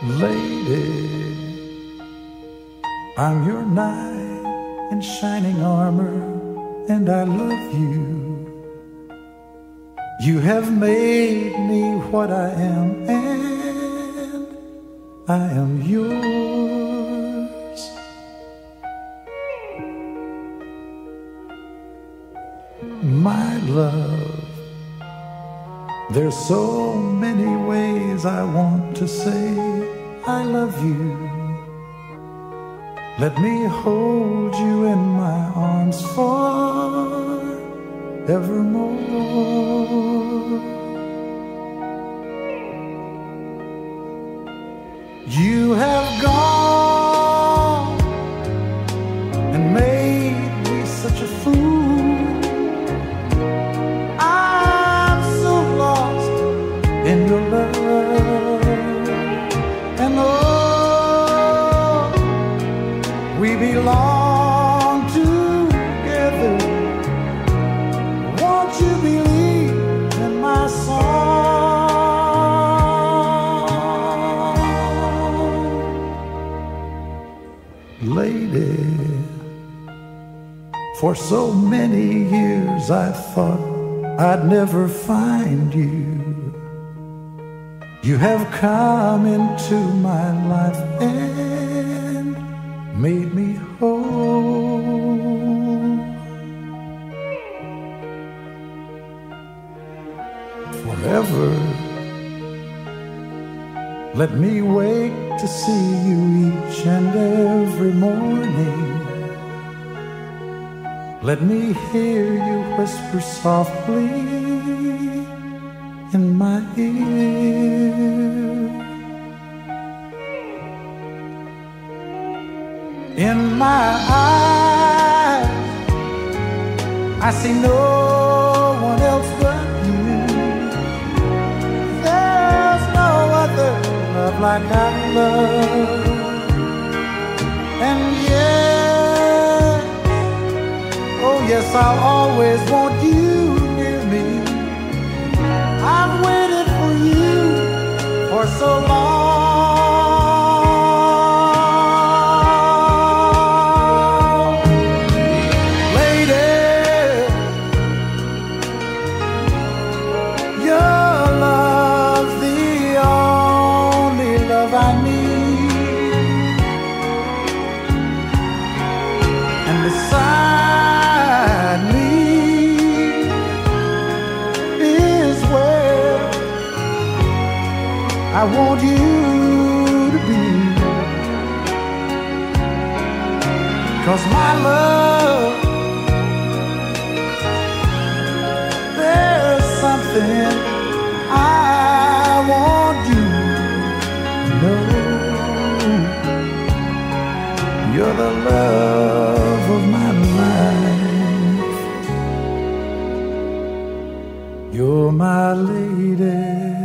Lady, I'm your knight in shining armor, and I love you. You have made me what I am, and I am yours. My love, there's so many ways I want to say I love you. Let me hold you in my arms forevermore. You have gone and made me such a fool. I'm so lost in your love, and oh, we belong together. Won't you believe in my song? Lady, for so many years I thought I'd never find you. You have come into my life and made me whole. Forever, let me wake to see you each and every morning. Let me hear you whisper softly in my ear. In my eyes, I see no one else but you. There's no other love like I love. And yes, oh yes, I'll always want you near me. I've waited for you for so long. Lady, your love's the only love I need. And beside me is where I want you to be. 'Cause my love, there's something I want you to know. You're the love of my life. You're my lady.